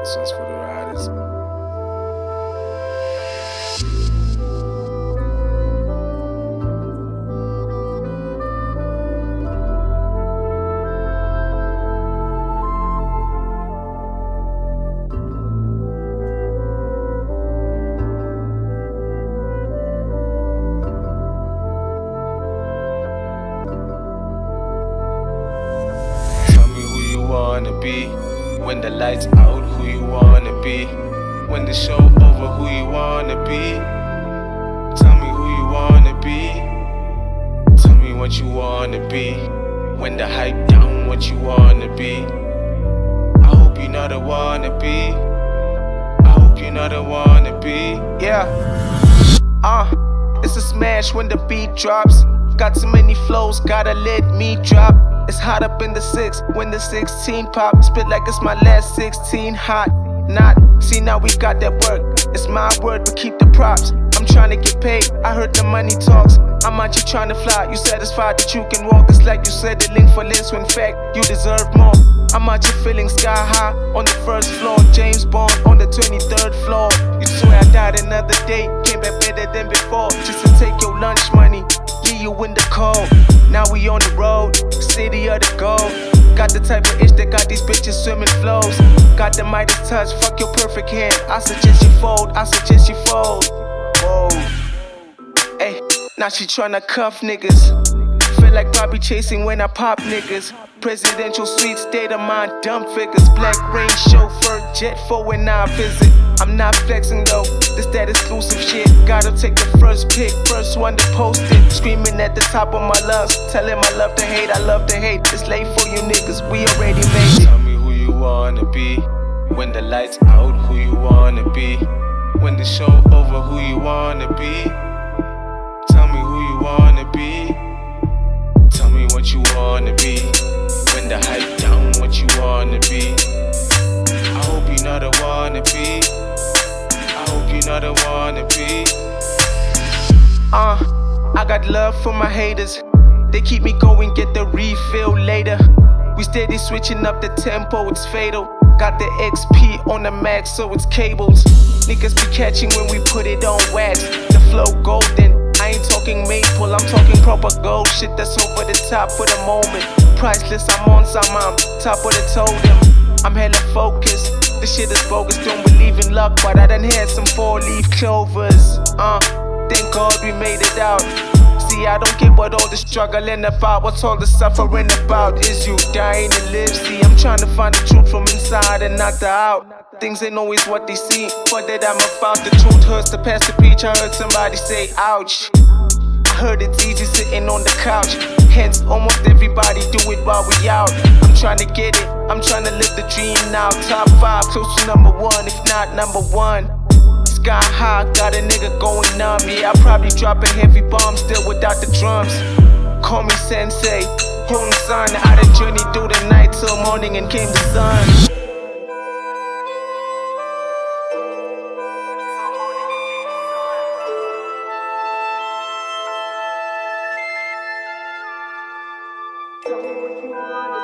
This one's for the riders. Tell me who you wanna be. When the lights out, who you wanna be. When the show over, who you wanna be. Tell me who you wanna be. Tell me what you wanna be. When the hype down, what you wanna be. I hope you know the wanna be. I hope you know the wanna be. Yeah, it's a smash when the beat drops. Got too many flows, gotta let me drop. It's hot up in the 6 when the 16 pop. Spit like it's my last 16 hot. Not, see now we got that work. It's my word, but keep the props. I'm trying to get paid, I heard the money talks. I'm out here trying to fly, you satisfied that you can walk. It's like you said the link for less, when in fact you deserve more. I'm out here feeling sky high on the first floor. James Bond on the 23rd floor. You swear I died another day, came back better than before. Just to take your lunch money, leave you in the cold. Now we on the road, city of the gold. Got the type of itch that got these bitches swimming flows. Got the Midas touch, fuck your perfect hand. I suggest you fold, I suggest you fold. Whoa, hey, now she tryna cuff niggas. Feel like Bobby chasing when I pop niggas. Presidential suite, state of mind, dumb figures. Black Range chauffeur, jet for when I visit. I'm not flexing though, this that exclusive shit. Gotta take the first pick, first one to post it. Screaming at the top of my lungs, telling I love to hate, I love to hate. It's late for you niggas, we already made it. Tell me who you wanna be. When the lights out, who you wanna be. When the show over, who you wanna be. Tell me who you wanna be. Tell me what you wanna be. When the hype down, what you wanna be. I hope you know the wanna be. I hope you know the wanna be. I got love for my haters. They keep me going, get the refill later. We steady switching up the tempo, it's fatal. Got the XP on the max, so it's cables. Niggas be catching when we put it on wax. The flow golden, I ain't talking maple, I'm talking proper gold shit that's over the top for the moment. Priceless, I'm on some, I'm top of the totem. I'm hella focused, this shit is bogus, don't believe in luck, but I done had some 4-leaf clovers. Thank God we made it out. See, I don't get what all the struggling about. What's all the suffering about? Is you dying to live? See, I'm trying to find the truth from inside and not the out. Things ain't always what they seem, but that I'm about. The truth hurts to pass the preach. I heard somebody say, ouch. I heard it's easy sitting on the couch. Hence, almost everybody do it while we out. I'm trying to get it, I'm trying to live the dream now. Top 5, close to number 1, if not number 1. Sky high, got a nigga going numb. Yeah, I probably drop a heavy bomb still without the drums. Call me sensei, holding sun. I done journey through the night till morning and came the sun. Tell me what you want.